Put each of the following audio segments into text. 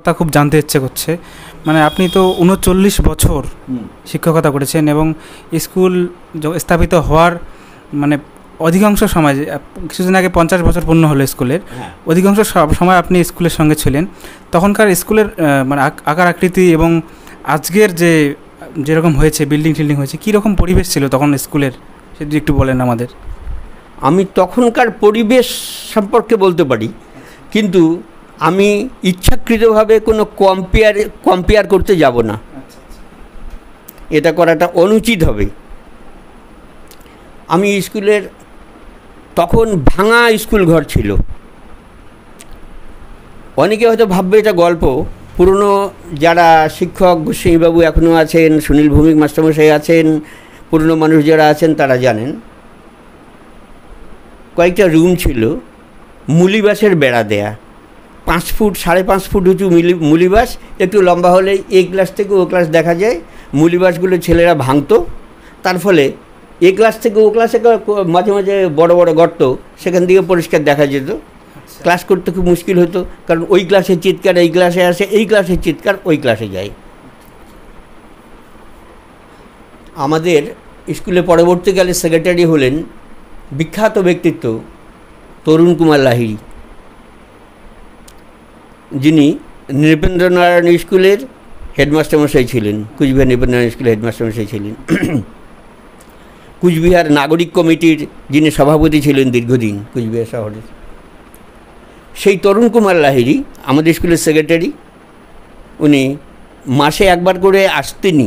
তা খুব জানতে ইচ্ছে করছে, মানে আপনি তো ৩৯ বছর শিক্ষকতা করেছেন এবং স্কুল স্থাপিত হওয়ার মানে অধিকাংশ সময়, কিছুদিন আগে 50 বছর পূর্ণ হলো স্কুলের, অধিকাংশ সময় আপনি স্কুলের সঙ্গে ছিলেন। তখনকার স্কুলের মানে আকার আকৃতি এবং আজকের যেরকম হয়েছে, বিল্ডিং টিল্ডিং হয়েছে, কীরকম পরিবেশ ছিল তখন স্কুলের, সেটা একটু বলেন আমাদের। আমি তখনকার পরিবেশ সম্পর্কে বলতে পারি, কিন্তু আমি ইচ্ছাকৃতভাবে কোনো কম্পেয়ার করতে যাব না, এটা করাটা অনুচিত হবে। আমি স্কুলের তখন ভাঙা স্কুল ঘর ছিল। অনেকে হয়তো ভাববে এটা গল্প, পুরনো যারা শিক্ষক গোস্বামীবাবু এখনও আছেন, সুনীল ভৌমিক মাস্টারমশাই আছেন, পুরনো মানুষ যারা আছেন তারা জানেন। কয়েকটা রুম ছিল, মুলিবাসের বেড়া দেয়া, 5 ফুট 5.5 ফুট উঁচু মুলিবাস, একটু লম্বা হলে এই ক্লাস থেকে ও ক্লাস দেখা যায়। মুলিবাসগুলো ছেলেরা ভাঙতো, তার ফলে এ ক্লাস থেকে ও ক্লাসে মাঝে মাঝে বড় বড় গর্ত, সেখান থেকে পরিষ্কার দেখা যেত। ক্লাস করতে খুব মুশকিল হতো, কারণ ওই ক্লাসের চিৎকার এই ক্লাসে আসে, এই ক্লাসের চিৎকার ওই ক্লাসে যায়। আমাদের স্কুলে পরবর্তীকালে সেক্রেটারি হলেন বিখ্যাত ব্যক্তিত্ব তরুণ কুমার লাহিড়ী, যিনি নৃপেন্দ্রনারায়ণ স্কুলের হেডমাস্টারমশাই ছিলেন, কুচবিহার নৃপেন্দ্রনারায়ণ স্কুলের হেডমাস্টারমশাই ছিলেন। কুচবিহার নাগরিক কমিটির যিনি সভাপতি ছিলেন দীর্ঘদিন কুচবিহার শহরের, সেই তরুণ কুমার লাহিড়ী আমাদের স্কুলের সেক্রেটারি। উনি মাসে একবার করে আসতেনই।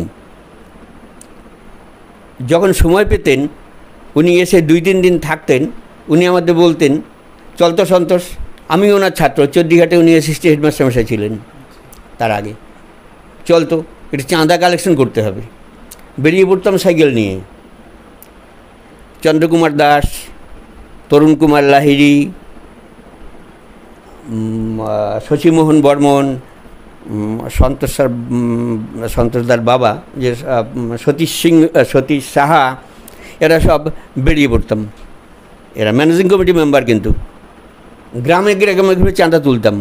যখন সময় পেতেন উনি এসে 2-3 দিন থাকতেন। উনি আমাদের বলতেন, চল তো সন্তোষ, আমি ওনার ছাত্র, চণ্ডীঘাটে উনি অ্যাসিস্ট্যান্ট হেডমাস্টারমশাই ছিলেন তার আগে, চল তো এটা চাঁদা কালেকশন করতে হবে। বেরিয়ে পড়তাম সাইকেল নিয়ে। চন্দ্রকুমার দাস, তরুণ কুমার লাহিড়ী, শশীমোহন বর্মন, সন্তোষদার বাবা যে সতীশ সাহা, এরা সব বেরিয়ে পড়তাম। এরা ম্যানেজিং কমিটি মেম্বার, কিন্তু গ্রামে গ্রামে চাঁদা তুলতাম।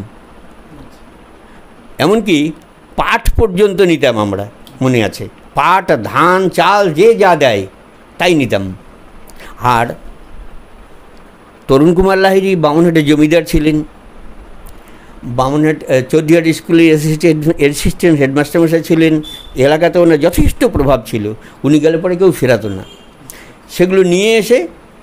এমনকি পাট পর্যন্ত নিতাম আমরা, মনে আছে, পাট, ধান, চাল যে যা দেয় তাই নিতাম। আর তরুণ কুমার লাহিড়ী বামুনহাটের জমিদার ছিলেন। বামুনহাট চৌধুরীহাট স্কুলের অ্যাসিস্ট্যান্ট হেডমাস্টারমশাই ছিলেন। এলাকাতে ওনার যথেষ্ট প্রভাব ছিল, উনি গেলে পরে কেউ ফেরাতো না। সেগুলো নিয়ে এসে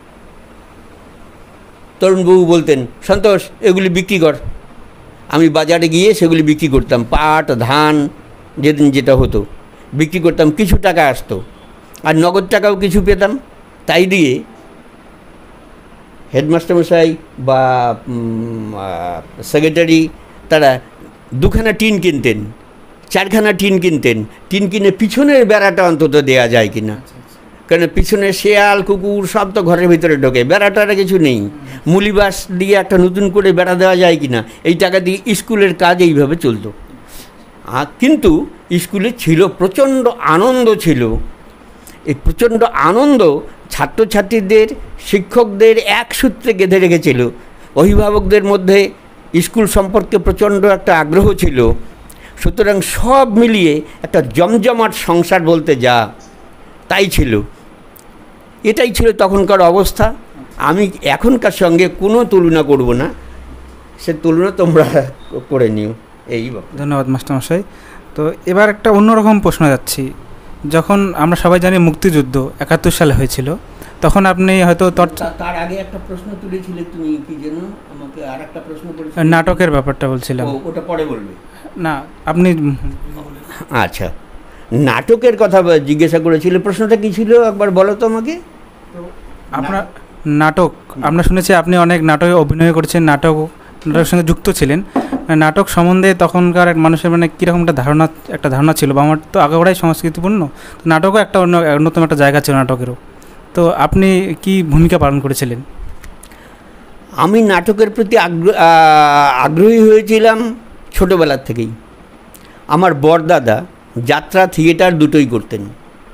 তরুণবাবু বলতেন, সন্তোষ এগুলি বিক্রি কর। আমি বাজারে গিয়ে সেগুলি বিক্রি করতাম। পাট, ধান যেদিন যেটা হতো বিক্রি করতাম, কিছু টাকা আসতো, আর নগদ টাকাও কিছু পেতাম। তাই দিয়ে হেডমাস্টারমশাই বা সেক্রেটারি তারা 2খানা টিন কিনতেন, 4খানা টিন কিনতেন। টিন কিনে পিছনের বেড়াটা অন্তত দেওয়া যায় কিনা, কারণ পিছনে শেয়াল কুকুর সব তো ঘরের ভিতরে ঢোকে, বেড়াটারা কিছু নেই। মুলিবাস দিয়ে একটা নতুন করে বেড়া দেওয়া যায় কিনা, এই টাকা দিয়ে স্কুলের কাজ এইভাবে চলতো। কিন্তু স্কুলে ছিল প্রচণ্ড আনন্দ ছিল। এই প্রচণ্ড আনন্দ ছাত্রছাত্রীদের, শিক্ষকদের এক সূত্রে গেঁথে রেখেছিল। অভিভাবকদের মধ্যে স্কুল সম্পর্কে প্রচণ্ড একটা আগ্রহ ছিল। সুতরাং সব মিলিয়ে একটা জমজমাট সংসার বলতে যা তাই ছিল। এটাই ছিল তখনকার অবস্থা। আমি এখনকার সঙ্গে কোনো তুলনা করব না, সে তুলনা তোমরা করে নিও। এই ধন্যবাদ মাস্টারমশাই। তো এবার একটা অন্যরকম প্রশ্ন যাচ্ছি। যখন আমরা সবাই জানি মুক্তিযুদ্ধ 71 সালে হয়েছিল, তখন আপনি হয়তো তার আগে একটা প্রশ্ন তুলেছিলে তুমি, কি যেন আমাকে আরেকটা প্রশ্ন করেছিলে, নাটকের ব্যাপারটা বলছিলাম। ওটা পরে বলবে না আপনি? আচ্ছা, নাটকের কথা জিজ্ঞাসা করেছিলে, প্রশ্নটা কি ছিল একবার বলো তো আমাকে। আপনার নাটক, আমরা শুনেছি আপনি অনেক নাটকে অভিনয় করেছেন, নাটকের সঙ্গে যুক্ত ছিলেন। নাটক সম্বন্ধে তখনকার মানুষের মানে কীরকম একটা ধারণা ছিল, বা আমার তো আগাগোড়াই সংস্কৃতিপূর্ণ, তো নাটকও একটা অন্যতম একটা জায়গা ছিল নাটকেরও। তো আপনি কি ভূমিকা পালন করেছিলেন? আমি নাটকের প্রতি আগ্রহী হয়েছিলাম ছোটোবেলার থেকেই। আমার বড়দাদা যাত্রা, থিয়েটার দুটোই করতেন।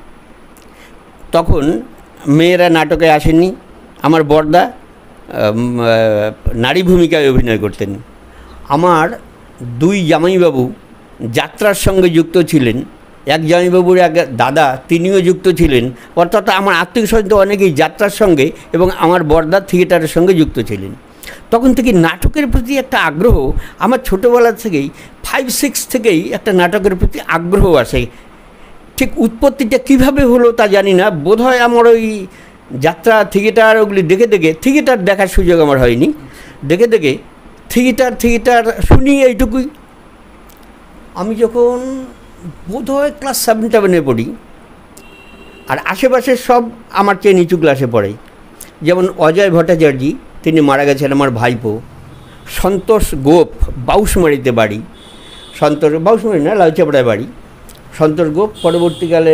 তখন মেয়েরা নাটকে আসেনি, আমার বড়দা নারী ভূমিকায় অভিনয় করতেন। আমার দুই জামাইবাবু যাত্রার সঙ্গে যুক্ত ছিলেন। এক জামাইবাবুর এক দাদা, তিনিও যুক্ত ছিলেন। অর্থাৎ আমার আত্মীয় স্বজন অনেকেই যাত্রার সঙ্গে এবং আমার বর্দার থিয়েটারের সঙ্গে যুক্ত ছিলেন। তখন থেকে নাটকের প্রতি একটা আগ্রহ আমার ছোটোবেলা থেকেই 5-6 থেকেই একটা নাটকের প্রতি আগ্রহ আসে। ঠিক উৎপত্তিটা কীভাবে হলো তা জানি না, বোধহয় আমার ওই যাত্রা থিয়েটার ওগুলি দেখে দেখে, থিয়েটার দেখার সুযোগ আমার হয়নি, দেখে দেখে থিয়েটার শুনি এইটুকুই। আমি যখন বোধহয় ক্লাস 7-7 পড়ি, আর আশেপাশের সব আমার চেয়ে নিচু ক্লাসে পড়ে। যেমন অজয় ভট্টাচার্য, তিনি মারা গেছেন, আমার ভাইপো। সন্তোষ গোপ, বাউশমারিতে বাড়ি, বাউশমারি না, লাউচাপড়ায় বাড়ি। সন্তোষ গোপ পরবর্তীকালে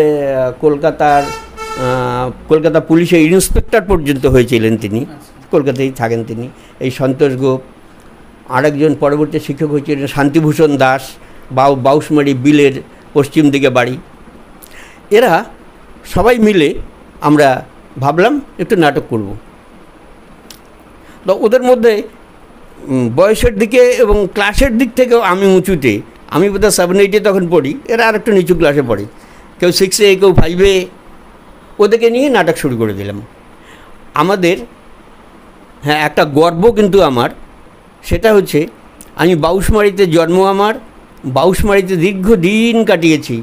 কলকাতা পুলিশের ইন্সপেক্টর পর্যন্ত হয়েছিলেন তিনি, কলকাতায় থাকেন তিনি। এই সন্তোষ গোপ। আরেকজন পরবর্তী শিক্ষক হয়েছিলেন শান্তিভূষণ দাস, বাউশমারি বিলের পশ্চিম দিকে বাড়ি। এরা সবাই মিলে আমরা ভাবলাম একটু নাটক করব। তো ওদের মধ্যে বয়সের দিকে এবং ক্লাসের দিক থেকেও আমি উঁচুতে, আমি বোধহয় 7-8 তখন পড়ি, এরা আর একটু নিচু ক্লাসে পড়ে, কেউ 6-এ কেউ 5-এ। ওদেরকে নিয়ে নাটক শুরু করে দিলাম। আমাদের একটা গর্ব কিন্তু আমার, সেটা হচ্ছে আমি বাউশমারিতে জন্ম, আমার বাউশমারিতে দীর্ঘদিন কাটিয়েছি।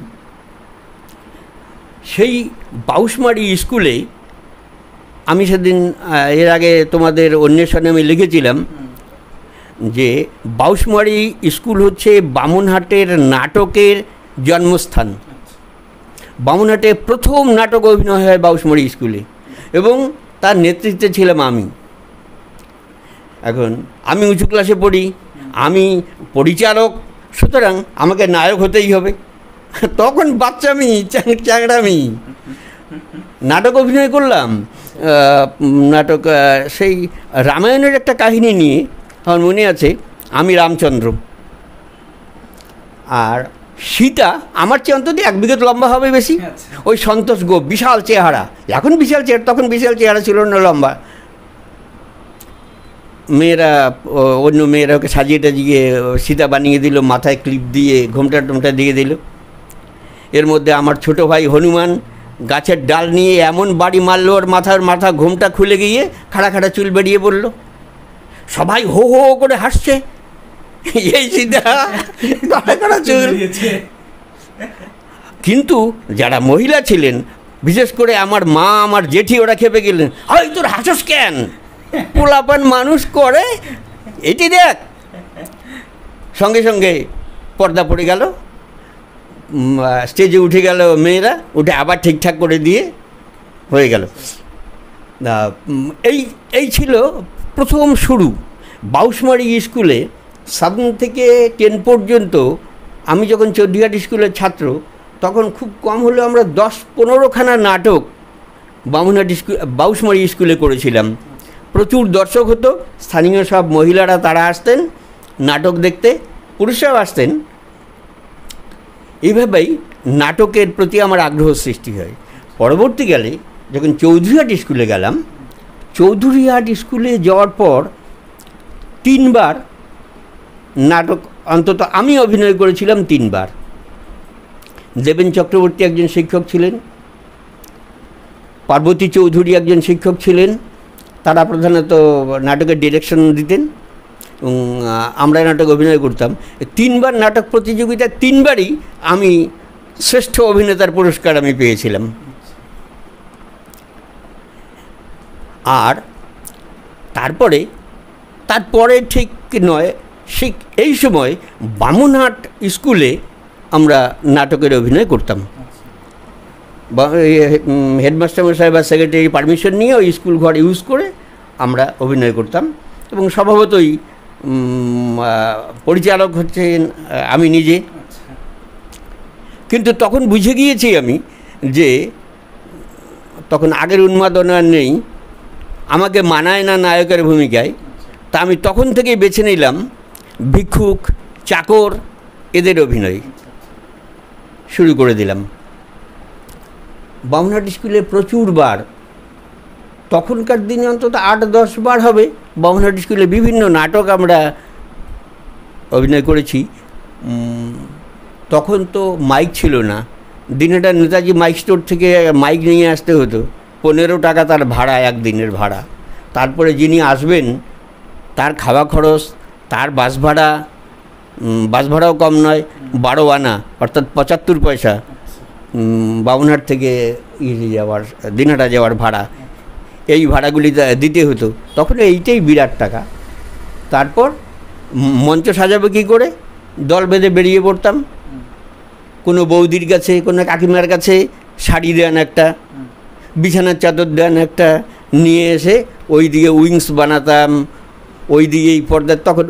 সেই বাউশমারি স্কুলে আমি সেদিন এর আগে তোমাদের অন্বেষণে আমি লিখেছিলাম যে বাউশমারি স্কুল হচ্ছে বামুনহাটের নাটকের জন্মস্থান। বামুনহাটে প্রথম নাটক অভিনয় হয় বাউশমারি স্কুলে, এবং তার নেতৃত্বে ছিলাম আমি। এখন আমি উঁচু ক্লাসে পড়ি, আমি পরিচালক, সুতরাং আমাকে নায়ক হতেই হবে। তখন বাচ্চামি, চ্যাংড়ামি। নাটক অভিনয় করলাম, নাটক সেই রামায়ণের একটা কাহিনী নিয়ে, আমার মনে আছে, আমি রামচন্দ্র আর সীতা আমার চেয়ে অন্তত 1 বিঘত লম্বা হবে বেশি। ওই সন্তোষ গোপ, বিশাল চেহারা, এখন বিশাল চেহারা, তখন বিশাল চেহারা ছিল না, লম্বা। মেয়েরা, অন্য মেয়েরা ওকে সাজিয়ে টাজিয়ে সীতা বানিয়ে দিল, মাথায় ক্লিপ দিয়ে ঘোমটা টোমটা দিয়ে দিল। এর মধ্যে আমার ছোটো ভাই হনুমান গাছের ডাল নিয়ে এমন বাড়ি মারলো, ওর মাথা ঘোমটা খুলে গিয়ে খাড়া চুল বেরিয়ে পড়ল। সবাই হো হো করে হাসছে, এই সীতা খাড়া চুল। কিন্তু যারা মহিলা ছিলেন, বিশেষ করে আমার মা, আমার জেঠি, ওরা খেপে গেলেন, এই তোর হাসস কেন, পোলাপান মানুষ করে, এটি দেখ। সঙ্গে সঙ্গে পর্দা পড়ে গেল, স্টেজে উঠে গেল মেয়েরা, উঠে আবার ঠিকঠাক করে দিয়ে হয়ে গেল। এই ছিল প্রথম শুরু। বাউশমারি স্কুলে 7 থেকে 10 পর্যন্ত আমি যখন চৌধুরীহাট স্কুলের ছাত্র, তখন খুব কম হলেও আমরা 10-15খানা নাটক বাউশমারি স্কুলে করেছিলাম। প্রচুর দর্শক হতো, স্থানীয় সব মহিলারা তারা আসতেন নাটক দেখতে, পুরুষরাও আসতেন। এইভাবেই নাটকের প্রতি আমার আগ্রহ সৃষ্টি হয়। পরবর্তীকালে যখন চৌধুরীহাট স্কুলে গেলাম, চৌধুরীহাট স্কুলে যাওয়ার পর 3 বার নাটক অন্তত আমি অভিনয় করেছিলাম, 3 বার। দেবেন চক্রবর্তী একজন শিক্ষক ছিলেন, পার্বতী চৌধুরী একজন শিক্ষক ছিলেন, তারা প্রধানত নাটকের ডিরেকশন দিতেন এবং আমরা নাটক অভিনয় করতাম। 3 বার নাটক প্রতিযোগিতা, 3 বারই আমি শ্রেষ্ঠ অভিনেতার পুরস্কার আমি পেয়েছিলাম। আর তারপরে ঠিক নয়, এই সময় বামুনহাট স্কুলে আমরা নাটকের অভিনয় করতাম। হেডমাস্টার মশাই বা সেক্রেটারি পারমিশন নিয়ে ওই স্কুল ঘর ইউজ করে আমরা অভিনয় করতাম, এবং স্বভাবতই পরিচালক হচ্ছেন আমি নিজে। কিন্তু তখন বুঝে গিয়েছি আমি যে তখন আগের উন্মাদনা নেই, আমাকে মানায় না নায়কের ভূমিকায়। তা আমি তখন থেকেই বেছে নিলাম ভিক্ষুক, চাকর, এদের অভিনয় শুরু করে দিলাম। বামুনহাট স্কুলে প্রচুর বার, তখনকার দিনে অন্তত 8-10 বার হবে বামুনহাট স্কুলে বিভিন্ন নাটক আমরা অভিনয় করেছি। তখন তো মাইক ছিল না, দিনেটা নেতাজি মাইক স্টোর থেকে মাইক নিয়ে আসতে হতো, 15 টাকা তার ভাড়া, একদিনের ভাড়া। তারপরে যিনি আসবেন তার খাওয়া খরচ, তার বাস ভাড়াও কম নয়, 12 আনা অর্থাৎ 75 পয়সা বামুনহাট থেকে যাওয়ার, দিনহাটা যাওয়ার ভাড়া। এই ভাড়াগুলি দিতে হতো, তখন এইটাই বিরাট টাকা। তারপর মঞ্চ সাজাবে কী করে, দল বেঁধে বেরিয়ে পড়তাম। কোনো বৌদির কাছে, কোনো কাকিমার কাছে শাড়ি দেন একটা, বিছানার চাদর দেন একটা, নিয়ে এসে ওই দিকে উইংস বানাতাম, ওই দিকেই পর্দার তখন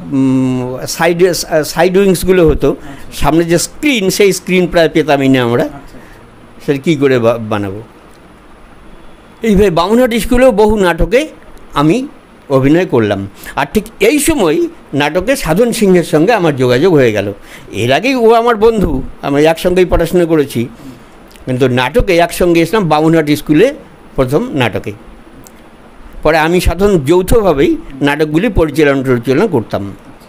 সাইড উইংসগুলো হতো, সামনে যে স্ক্রিন, সেই স্ক্রিন প্রায় পেতামই না আমরা, সেটা কী করে বানাবো। এইভাবে বামুনহাট স্কুলেও বহু নাটকে আমি অভিনয় করলাম। আর ঠিক এই সময় নাটকে সাধন সিংহের সঙ্গে আমার যোগাযোগ হয়ে গেল। এর আগেই ও আমার বন্ধু, আমরা একসঙ্গেই পড়াশোনা করেছি, কিন্তু নাটকে একসঙ্গে এসলাম বামুনহাট স্কুলে প্রথম নাটকে। পরে আমি সাধন যৌথভাবেই নাটকগুলি পরিচালনা করতাম।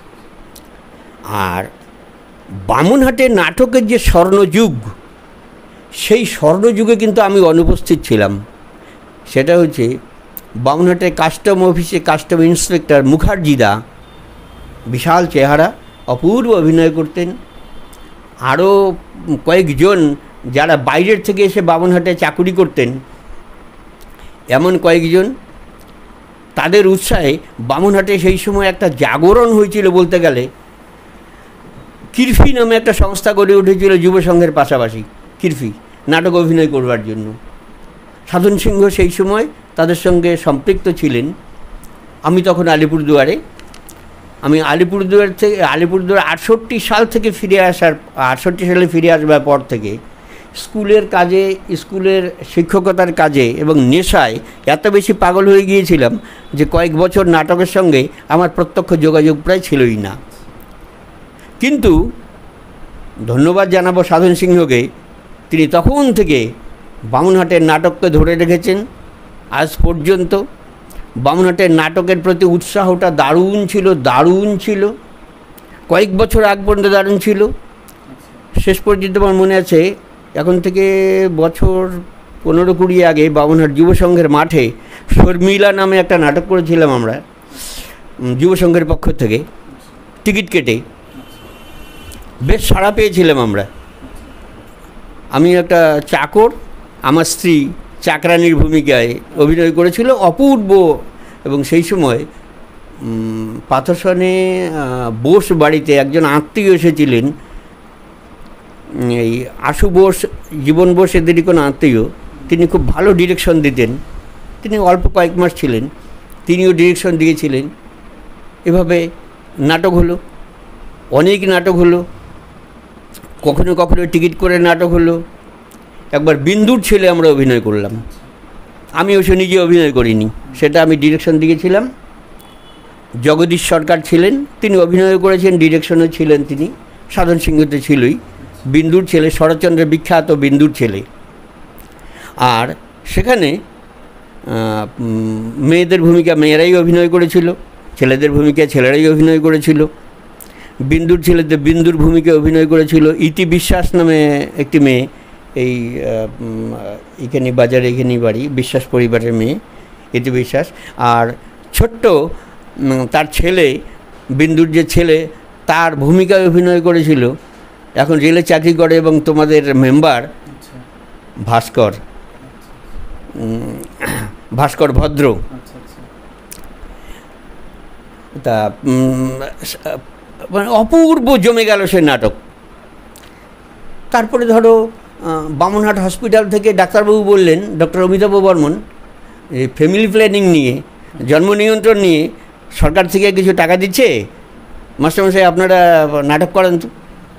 আর বামুনহাটে নাটকের যে স্বর্ণযুগ, সেই স্বর্ণযুগে কিন্তু আমি অনুপস্থিত ছিলাম। সেটা হচ্ছে বামুনহাটের কাস্টম অফিসে কাস্টম ইন্সপেক্টর মুখার্জিদা, বিশাল চেহারা, অপূর্ব অভিনয় করতেন। আরও কয়েকজন যারা বাইরের থেকে এসে বামুনহাটে চাকুরি করতেন, এমন কয়েকজন, তাদের উৎসাহে বামুনহাটে সেই সময় একটা জাগরণ হয়েছিল বলতে গেলে। কিরফি নামে একটা সংস্থা গড়ে উঠেছিল যুব সংঘের পাশাপাশি, কিরফি, নাটক অভিনয় করবার জন্য। সাধন সিংহ সেই সময় তাদের সঙ্গে সম্পৃক্ত ছিলেন। আমি তখন আলিপুরদুয়ারে, আলিপুরদুয়ার 68 সাল থেকে ফিরে আসার, 68 সালে ফিরে আসবার পর থেকে স্কুলের কাজে, স্কুলের শিক্ষকতার কাজে এবং নেশায় এত বেশি পাগল হয়ে গিয়েছিলাম যে কয়েক বছর নাটকের সঙ্গে আমার প্রত্যক্ষ যোগাযোগ প্রায় ছিলই না। কিন্তু ধন্যবাদ জানাবো সাধন সিংহকে, তিনি তখন থেকে বামুনহাটের নাটককে ধরে রেখেছেন আজ পর্যন্ত। বামুনহাটের নাটকের প্রতি উৎসাহটা দারুণ ছিল। কয়েক বছর আগ পর্যন্ত দারুণ ছিল। শেষ পর্যন্ত আমার মনে আছে, এখন থেকে বছর 15-20 আগে বামুনহাট যুব সংঘের মাঠে শর্মিলা নামে একটা নাটক করেছিলাম আমরা, যুব সংঘের পক্ষ থেকে টিকিট কেটে। বেশ সাড়া পেয়েছিলাম আমরা। আমি একটা চাকর, আমার স্ত্রী চাকরানির ভূমিকায় অভিনয় করেছিল, অপূর্ব। এবং সেই সময় পাথরসনে বোস বাড়িতে একজন আত্মীয় এসেছিলেন, এই আশু বোস, জীবন বোস এদেরই কোনো আত্মীয়। তিনি খুব ভালো ডিরেকশন দিতেন, তিনি অল্প কয়েক মাস ছিলেন, তিনিও ডিরেকশন দিয়েছিলেন। এভাবে নাটক হলো, অনেক নাটক হলো, কখনো কখনো টিকিট করে নাটক হলো। একবার বিন্দুর ছেলে আমরা অভিনয় করলাম, আমি অবশ্য নিজে অভিনয় করিনি, সেটা আমি ডিরেকশন দিয়েছিলাম। জগদীশ সরকার ছিলেন, তিনি অভিনয় করেছেন, ডিরেকশনও ছিলেন তিনি, সাধন সিংহতে ছিলই। বিন্দুর ছেলে, শরৎচন্দ্রের বিখ্যাত বিন্দুর ছেলে। আর সেখানে মেয়েদের ভূমিকা মেয়েরাই অভিনয় করেছিল, ছেলেদের ভূমিকা ছেলেরাই অভিনয় করেছিল। বিন্দুর ছেলেতে বিন্দুর ভূমিকা অভিনয় করেছিল ইতি বিশ্বাস নামে একটি মেয়ে, এই এখানে বাজারে, এখানেই বাড়ি, বিশ্বাস পরিবারের মেয়ে ইতি বিশ্বাস। আর ছোট্ট তার ছেলে, বিন্দুর যে ছেলে, তার ভূমিকায় অভিনয় করেছিল, এখন রেলে চাকরি করে এবং তোমাদের মেম্বার ভাস্কর ভদ্র। তা মানে অপূর্ব জমে গেল সে নাটক। তারপরে ধরো বামুনহাট হসপিটাল থেকে ডাক্তারবাবু বললেন, doctor Amitabh Barman, family planning নিয়ে, জন্ম নিয়ন্ত্রণ নিয়ে সরকার থেকে কিছু টাকা দিচ্ছে, মাস্টারমশাই আপনারা নাটক করেন তো।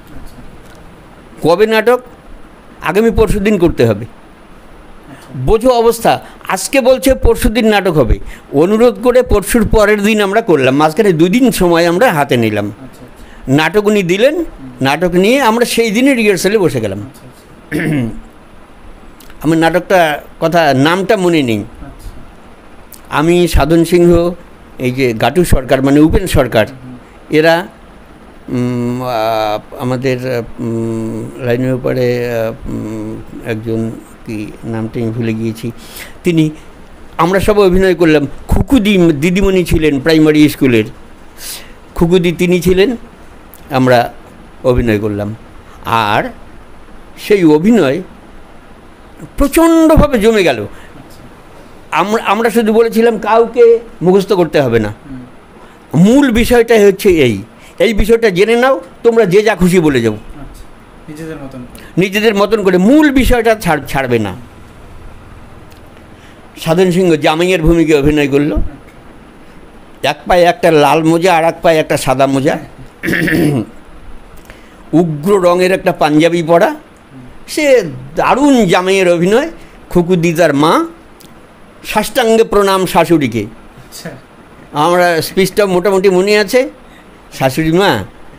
কবে নাটক? আগামী পরশুদিন করতে হবে। বোঝো অবস্থা, আজকে বলছে পরশুদিন নাটক হবে, অনুরোধ করে পরশুর পরের দিন আমরা করলাম, মাঝখানে 2 দিন সময় আমরা হাতে নিলাম। নাটক উনি দিলেন, নাটক নিয়ে আমরা সেই দিনে রিহার্সালে বসে গেলাম। আমার নাটকটা নামটা মনে নেই। আমি, সাধন সিংহ, এই যে গাটু সরকার মানে উপেন সরকার, এরা আমাদের লাইনের উপরে একজন কি নামটা আমি ভুলে গিয়েছি, তিনি, আমরা সব অভিনয় করলাম। খুকুদি দিদিমণি ছিলেন প্রাইমারি স্কুলের, খুকুদি তিনি ছিলেন, আমরা অভিনয় করলাম। আর সেই অভিনয় প্রচণ্ডভাবে জমে গেল। আমরা শুধু বলেছিলাম কাউকে মুখস্থ করতে হবে না, মূল বিষয়টা হচ্ছে এই বিষয়টা জেনে নাও, তোমরা যে যা খুশি বলে যাও নিজেদের মতন করে, মূল বিষয়টা ছাড়বে না। সাধন সিংহ জামাইয়ের ভূমিকা অভিনয় করলো, এক পায়ে একটা লাল মোজা আর এক পায়ে একটা সাদা মোজা, উগ্র রঙের একটা পাঞ্জাবি পরা, সে দারুণ জামাইয়ের অভিনয়। খুকুদি তার মা, সাষ্টাঙ্গে প্রণাম শাশুড়িকে। আমরা স্পিচটা মোটামুটি মনে আছে। শাশুড়ি মা,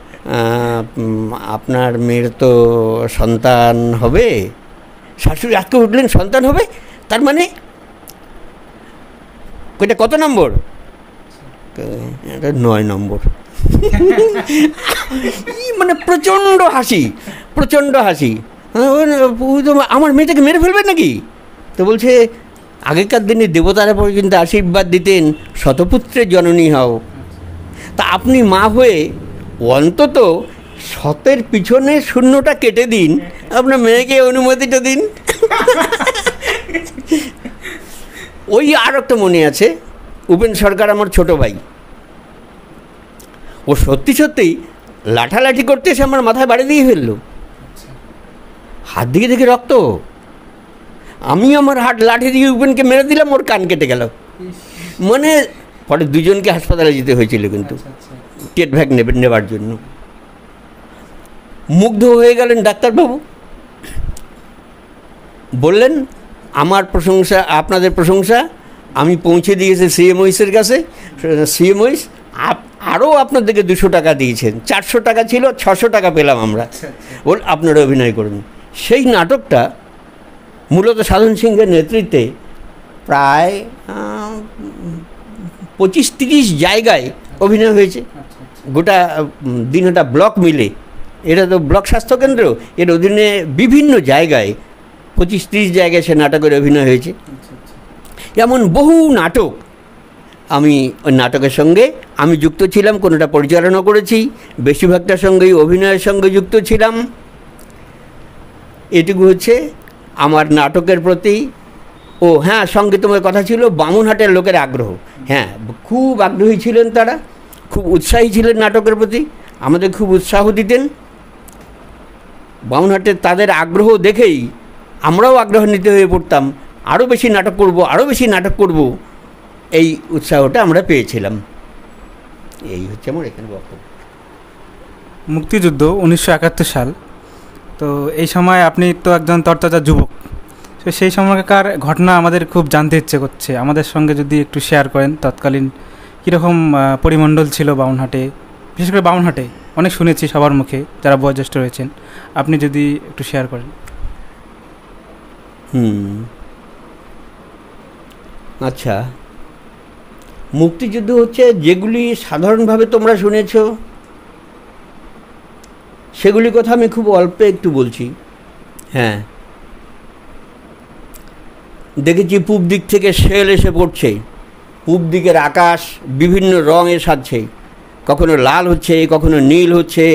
আপনার মেয়ের তো সন্তান হবে। শাশুড়ি আজকে উঠলেন, সন্তান হবে? তার মানে এটা কত নম্বর? 9 নম্বর। মানে প্রচণ্ড হাসি, প্রচণ্ড হাসি। আমার মেয়েটাকে মেরে ফেলবেন নাকি? তো বলছে, আগেকার দিনে দেবতারা পর্যন্ত আশীর্বাদ দিতেন, শতপুত্রের জননী হও। তা আপনি মা হয়ে অন্তত শতের পিছনে শূন্যটা কেটে দিন, আপনার মেয়েকে অনুমতিটা দিন। ওই আর একটা মনে আছে, উপেন সরকার আমার ছোট ভাই, ও সত্যি সত্যি লাঠালাঠি করতে এসে আমার মাথায় বাড়ি দিয়ে ফেললো। হাত দিকে দেখে রক্ত, আমি আমার লাঠি দিয়ে উপেনকে মেরে দিলাম, ওর কান কেটে গেল। মানে পরে দুজনকে হাসপাতালে যেতে হয়েছিল কিন্তু টেট ভ্যাক নেবার জন্য। মুগ্ধ হয়ে গেলেন ডাক্তারবাবু, বললেন আমার প্রশংসা, আপনাদের প্রশংসা আমি পৌঁছে দিয়েছি সিএমওইসের কাছে। সিএমওইস আরও আপনাদেরকে 200 টাকা দিয়েছেন, 400 টাকা ছিল, 600 টাকা পেলাম আমরা। বল আপনারা অভিনয় করুন। সেই নাটকটা মূলত সাধন সিংহের নেতৃত্বে প্রায় 25-30 জায়গায় অভিনয় হয়েছে, গোটা দিনটা ব্লক মিলে। এটা তো ব্লক স্বাস্থ্যকেন্দ্র, এর অধীনে বিভিন্ন জায়গায় 25-30 জায়গায় সে নাটকের অভিনয় হয়েছে। এমন বহু নাটক, আমি ওই নাটকের সঙ্গে আমি যুক্ত ছিলাম, কোনোটা পরিচালনা করেছি, বেশিরভাগটার সঙ্গেই অভিনয়ের সঙ্গে যুক্ত ছিলাম। এটুকু হচ্ছে আমার নাটকের প্রতি। ও হ্যাঁ, সঙ্গে তোমার কথা ছিল বামুনহাটের লোকের আগ্রহ। হ্যাঁ, খুব আগ্রহী ছিলেন তারা, খুব উৎসাহী ছিলেন নাটকের প্রতি, আমাদের খুব উৎসাহ দিতেন। বামুনহাটের তাদের আগ্রহ দেখেই আমরাও আগ্রহান্বিত হয়ে পড়তাম, আরও বেশি নাটক করব, আরও বেশি নাটক করব, এই উৎসাহটা আমরা পেয়েছিলাম। এই হচ্ছে আমার এখানে বক্তব্য। মুক্তিযুদ্ধ 1971 সাল, তো এই সময় আপনি তো একজন তরতাজা যুবক, তো সেই সময়কার ঘটনা আমাদের খুব জানতে ইচ্ছে করছে। আমাদের সঙ্গে যদি একটু শেয়ার করেন, তৎকালীন কীরকম পরিমণ্ডল ছিল বামুনহাটে, বিশেষ করে বামুনহাটে অনেক শুনেছি সবার মুখে যারা বয়োজ্যেষ্ঠ রয়েছেন, আপনি যদি একটু শেয়ার করেন। আচ্ছা, মুক্তিযুদ্ধ হচ্ছে যেগুলি সাধারণভাবে তোমরা শুনেছ সেগুলি কথা আমি খুব অল্প একটু বলছি। হ্যাঁ, দেখেছি পূব দিক থেকে শেল এসে পড়ছে, পূব দিকের আকাশ বিভিন্ন রঙে সাজছে, কখনো লাল হচ্ছে, কখনো নীল হচ্ছে।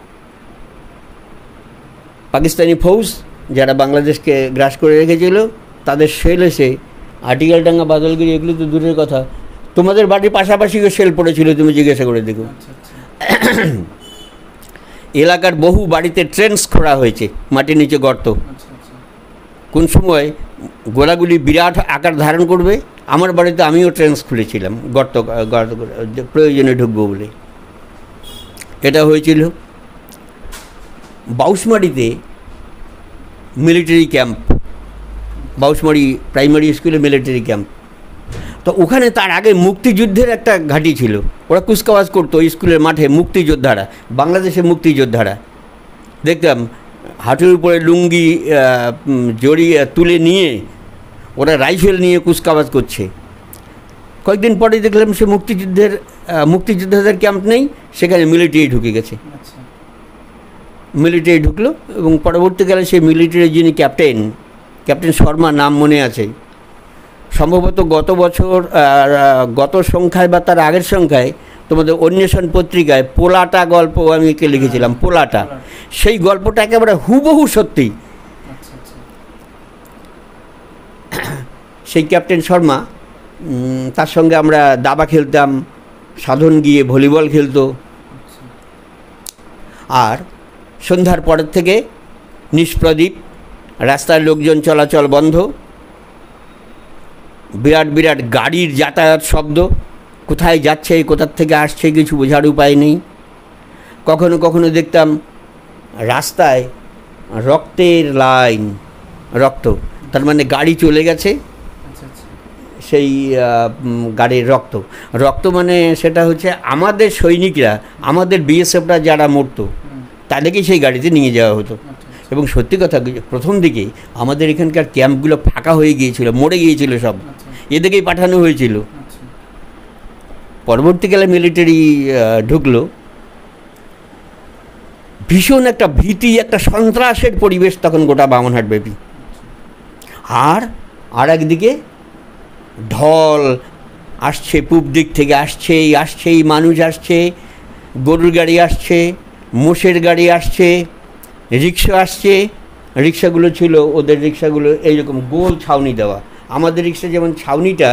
পাকিস্তানি ফৌজ যারা বাংলাদেশকে গ্রাস করে রেখেছিল, তাদের শেল এসে আটিয়ালডাঙ্গা, বাদলগিরি, এগুলি তো দূরের কথা, তোমাদের বাড়ির পাশাপাশিও শেল পড়েছিল, তুমি জিজ্ঞাসা করে দেখো। এলাকার বহু বাড়িতে ট্রেন্স খোঁড়া হয়েছে, মাটির নিচে গর্ত। কোন সময় গোলাগুলি বিরাট আকার ধারণ করবে, আমার বাড়িতে আমিও ট্রেন্স খুলেছিলাম, গর্ত প্রয়োজনে ঢুকবো বলে। এটা হয়েছিল বাউসমারিতে মিলিটারি ক্যাম্প, বাউসমারি প্রাইমারি স্কুলে মিলিটারি ক্যাম্প। তো ওখানে তার আগে মুক্তিযুদ্ধের একটা ঘাঁটি ছিল, ওরা কুচকাওয়াজ করতো স্কুলের মাঠে, মুক্তিযোদ্ধারা, বাংলাদেশের মুক্তিযোদ্ধারা। দেখতাম হাঁটুর উপরে লুঙ্গি জড়িয়ে তুলে নিয়ে ওরা রাইফেল নিয়ে কুচকাওয়াজ করছে। কয়েকদিন পরে দেখলাম সে মুক্তিযোদ্ধাদের ক্যাম্প নেই, সেখানে মিলিটারি ঢুকে গেছে। মিলিটারি ঢুকলো এবং পরবর্তীকালে সেই মিলিটারির যিনি ক্যাপ্টেন শর্মা নাম মনে আছে, সম্ভবত গত সংখ্যায় বা তার আগের সংখ্যায় তোমাদের অন্বেষণ পত্রিকায় পোলাটা গল্প আমি লিখেছিলাম, পোলাটা, সেই গল্পটা একেবারে হুবহু সত্যি। সেই ক্যাপ্টেন শর্মা, তার সঙ্গে আমরা দাবা খেলতাম, সাধন গিয়ে ভলিবল খেলতো। আর সন্ধ্যার পরের থেকে নিষ্প্রদীপ, রাস্তায় লোকজন চলাচল বন্ধ, বিরাট বিরাট গাড়ির যাতায়াত শব্দ, কোথায় যাচ্ছে কোথার থেকে আসছে কিছু বোঝার উপায় নেই। কখনো কখনো দেখতাম রাস্তায় রক্তের লাইন, রক্ত, তার মানে গাড়ি চলে গেছে, সেই গাড়ির রক্ত মানে সেটা হচ্ছে আমাদের সৈনিকরা, আমাদের বিএসএফরা যারা মরতো তাদেরকেই সেই গাড়িতে নিয়ে যাওয়া হতো। এবং সত্যি কথা, প্রথম দিকে আমাদের এখানকার ক্যাম্পগুলো ফাঁকা হয়ে গিয়েছিল, মরে গিয়েছিল সব, এদিকেই পাঠানো হয়েছিল। পরবর্তীকালে মিলিটারি ঢুকলো, ভীষণ একটা ভীতি, একটা সন্ত্রাসের পরিবেশ তখন গোটা বামনহাট ব্যাপী। আর একদিকে ঢল আসছে, পূব দিক থেকে আসছেই মানুষ আসছে, গরুর গাড়ি আসছে, মোষের গাড়ি আসছে, রিক্সা আসছে। রিক্সাগুলো ছিল, ওদের রিক্সাগুলো এইরকম গোল ছাউনি দেওয়া, আমাদের রিক্সা যেমন ছাউনিটা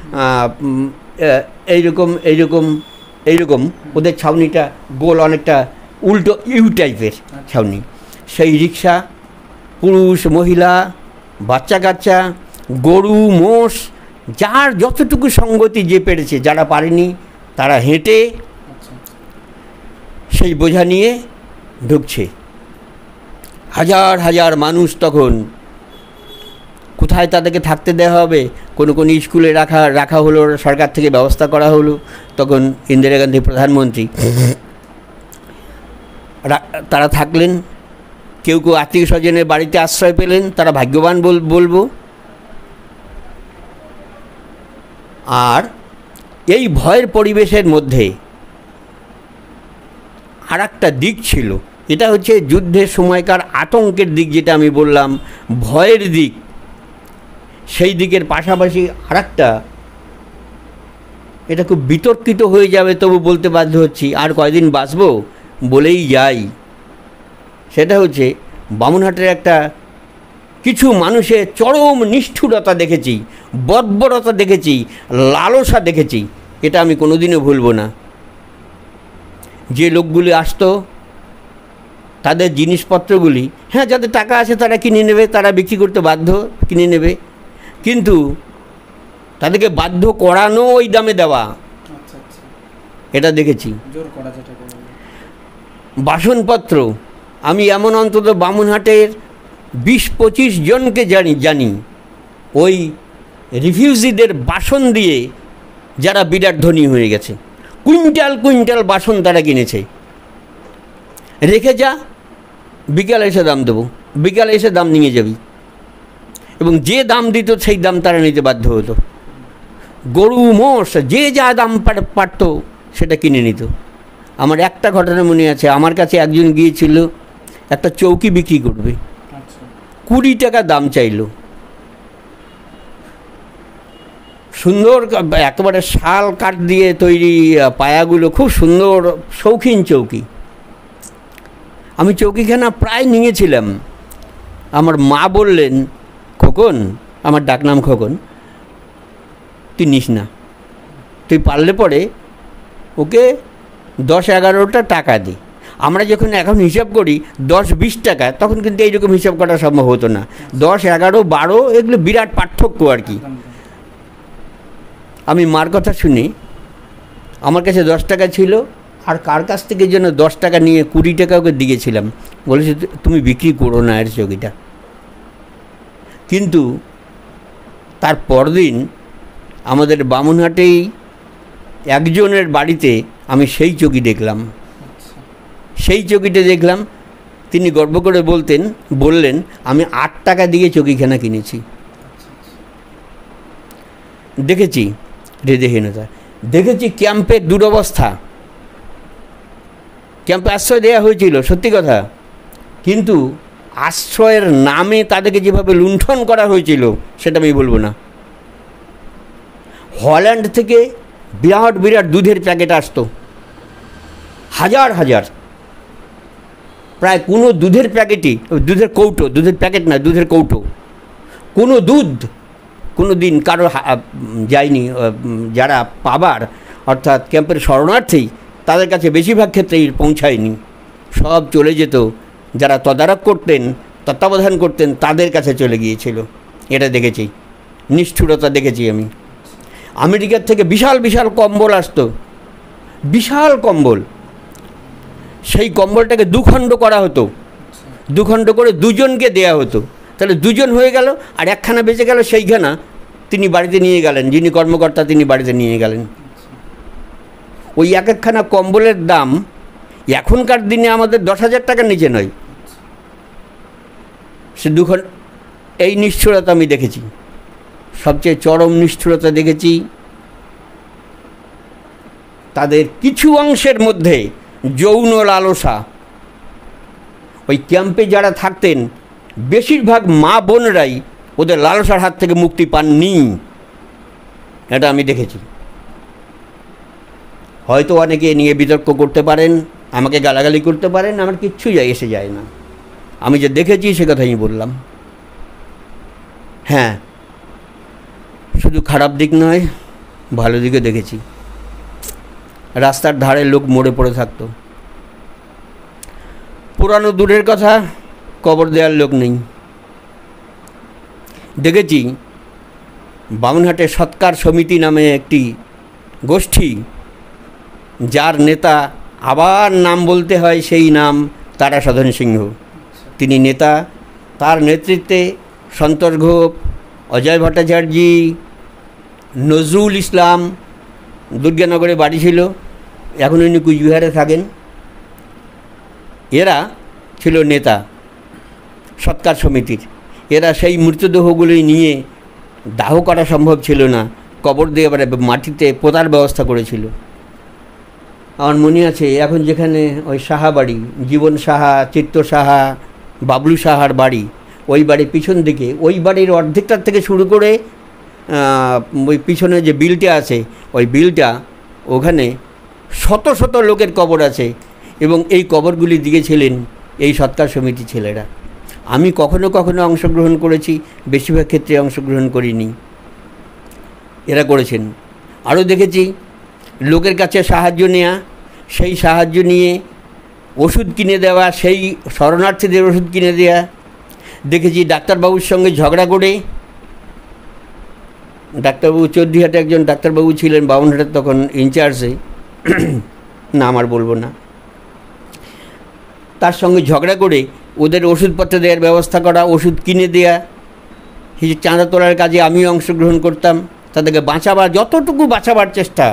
এইরকম, ওদের ছাউনিটা গোল, অনেকটা উল্টো ইউ টাইপের ছাউনি। সেই রিক্সা, পুরুষ মহিলা, বাচ্চা কাচ্চা, গরু মোষ, যার যতটুকু সঙ্গতি যে পেরেছে, যারা পারেনি তারা হেঁটে সেই বোঝা নিয়ে ঢুকছে। হাজার হাজার মানুষ তখন, কোথায় তাদেরকে থাকতে দেওয়া হবে? কোনো স্কুলে রাখা হলো, সরকার থেকে ব্যবস্থা করা হলো। তখন ইন্দিরা গান্ধী প্রধানমন্ত্রী, তারা থাকলেন। কেউ আত্মীয় স্বজনের বাড়িতে আশ্রয় পেলেন, তারা ভাগ্যবান বলবো। আর এই ভয়ের পরিবেশের মধ্যে আর একটা দিক ছিল, এটা হচ্ছে যুদ্ধের সময়কার আতঙ্কের দিক, যেটা আমি বললাম ভয়ের দিক। সেই দিকের পাশাপাশি আর একটা, এটা খুব বিতর্কিত হয়ে যাবে, তবু বলতে বাধ্য হচ্ছি, আর কয়দিন বাঁচবো বলেই যাই। সেটা হচ্ছে বামুনহাটের একটা কিছু মানুষের চরম নিষ্ঠুরতা দেখেছি, বর্বরতা দেখেছি, লালসা দেখেছি, এটা আমি কোনোদিনও ভুলব না। যে লোকগুলি আসতো, তাদের জিনিসপত্রগুলি, হ্যাঁ যাদের টাকা আছে তারা কিনে নেবে, তারা বিক্রি করতে বাধ্য, কিনে নেবে, কিন্তু তাদেরকে বাধ্য করানো ওই দামে দেওয়া, এটা দেখেছি। বাসনপত্র, আমি এমন অন্তত বামুনহাটের 20-25 জনকে জানি ওই রিফিউজিদের বাসন দিয়ে যারা বিরাট ধনী হয়ে গেছে। কুইন্টাল বাসন তারা কিনেছে, রেখে যা, বিকালে এসে দাম দেবো, বিকালে এসে দাম নিয়ে যাবি। এবং যে দাম দিত সেই দাম তারা নিতে বাধ্য হতো। গরু মোষ যে যা দাম পারত সেটা কিনে নিত। আমার একটা ঘটনা মনে আছে, আমার কাছে একজন গিয়েছিল একটা চৌকি বিক্রি করবে, 20 টাকা দাম চাইল। সুন্দর একেবারে শাল কাঠ দিয়ে তৈরি, পায়াগুলো খুব সুন্দর, শৌখিন চৌকি। আমি চৌকিখানা প্রায় নিয়েছিলাম। আমার মা বললেন, খোকন, আমার ডাকনাম খোকন, তুই নিস না, তুই পারলে পরে ওকে 10-11টা টাকা দি। আমরা যখন এখন হিসাব করি 10-20 টাকা, তখন কিন্তু এইরকম হিসাব করা সম্ভব হতো না। 10, 11, 12 এগুলো বিরাট পার্থক্য আর কি। আমি মার কথা শুনি, আমার কাছে 10 টাকা ছিল, আর কার কাছ থেকে যেন 10 টাকা নিয়ে 20 টাকা ওকে দিয়েছিলাম, বলেছে তুমি বিক্রি করো না এর চৌকিটা। কিন্তু তার পরদিন আমাদের বামুনহাটেই একজনের বাড়িতে আমি সেই চৌকি দেখলাম। সেই চৌকিটা দেখলাম, তিনি গর্ব করে বললেন আমি 8 টাকা দিয়ে চৌকিখানা কিনেছি। দেখেছি হৃদয়হীনতা, দেখেছি ক্যাম্পের দুরবস্থা। ক্যাম্পে আশ্রয় দেওয়া হয়েছিল, সত্যি কথা, কিন্তু আশ্রয়ের নামে তাদেরকে যেভাবে লুণ্ঠন করা হয়েছিল সেটা আমি বলবো না। হল্যান্ড থেকে বিরাট বিরাট দুধের প্যাকেট আসতো, হাজার হাজার, প্রায় কোনো দুধের প্যাকেটই, দুধের কৌটো, দুধের প্যাকেট না, দুধের কৌটো, কোনো দুধ কোনো দিন কারো যায়নি। যারা পাবার অর্থাৎ ক্যাম্পের শরণার্থী তাদের কাছে বেশিরভাগ ক্ষেত্রেই পৌঁছায়নি, সব চলে যেত যারা তদারক করতেন, তত্ত্বাবধান করতেন, তাদের কাছে চলে গিয়েছিল। এটা দেখেছি, নিষ্ঠুরতা দেখেছি আমি। আমেরিকার থেকে বিশাল বিশাল কম্বল আসতো, বিশাল কম্বল, সেই কম্বলটাকে দুখণ্ড করা হতো, দুখণ্ড করে দুজনকে দেয়া হতো, তাহলে দুজন হয়ে গেল, আর একখানা বেঁচে গেল, সেইখানা তিনি বাড়িতে নিয়ে গেলেন, যিনি কর্মকর্তা তিনি বাড়িতে নিয়ে গেলেন। ওই এক একখানা কম্বলের দাম এখনকার দিনে আমাদের 10,000 টাকার নিচে নয়। সে দুখন, এই নিষ্ঠুরতা আমি দেখেছি, সবচেয়ে চরম নিষ্ঠুরতা দেখেছি তাদের কিছু অংশের মধ্যে যৌন লালসা। ওই ক্যাম্পে যারা থাকতেন বেশিরভাগ মা বোনরাই ওদের লালসার হাত থেকে মুক্তি পাননি, এটা আমি দেখেছি। হয়তো অনেকে নিয়ে বিতর্ক করতে পারেন, আমাকে গালাগালি করতে পারেন, আমার কিচ্ছু এসে যায় না, আমি যে দেখেছি সে কথাই বললাম। হ্যাঁ, শুধু খারাপ দিক নয়, ভালো দিকে দেখেছি। রাস্তার ধারে লোক মরে পড়ে থাকতো, পুরানো দূরের কথা, কবর দেওয়ার লোক নেই। দেখেছি বামুনহাটে সৎকার সমিতি নামে একটি গোষ্ঠী, যার নেতা, আবার নাম বলতে হয় সেই নাম, তারাসাধন সিংহ, তিনি নেতা। তার নেতৃত্বে সন্তোষ ঘোষ, অজয় ভট্টাচার্য, নজরুল ইসলাম, দুর্গানগরে বাড়ি ছিল, এখন উনি কুচবিহারে থাকেন, এরা ছিল নেতা সৎকার সমিতির। এরা সেই মৃতদেহগুলি নিয়ে দাহ করা সম্ভব ছিল না, কবর দিয়ে এবারে মাটিতে পোতার ব্যবস্থা করেছিল। আমার মনে আছে এখন যেখানে ওই সাহা বাড়ি, জীবন সাহা, চিত্ত সাহা, বাবলু সাহার বাড়ি, ওই বাড়ির পিছন দিকে, ওই বাড়ির অর্ধেকটার থেকে শুরু করে ওই পিছনে যে বিলটা আছে, ওই বিলটা, ওখানে শত শত লোকের কবর আছে, এবং এই কবরগুলি দিয়েছিলেন এই সৎকার সমিতি ছেলেরা। আমি কখনো কখনো অংশগ্রহণ করেছি, বেশিরভাগ ক্ষেত্রে অংশগ্রহণ করিনি, এরা করেছেন। আরও দেখেছি লোকের কাছে সাহায্য নেওয়া, সেই সাহায্য নিয়ে ওষুধ কিনে দেওয়া, সেই শরণার্থীদের ওষুধ কিনে দেওয়া। দেখেছি ডাক্তারবাবুর সঙ্গে ঝগড়া করে, ডাক্তারবাবু চৌধুরীহাটে একজন ডাক্তারবাবু ছিলেন, বামুনহাটের তখন ইনচার্জে, না আমার বলবো না, তার সঙ্গে ঝগড়া করে ওদের ওষুধপত্র দেওয়ার ব্যবস্থা করা, ওষুধ কিনে দেওয়া, এই যে চাঁদা তোলার কাজে আমিও অংশগ্রহণ করতাম, তাদেরকে বাঁচাবার, যতটুকু বাঁচাবার চেষ্টা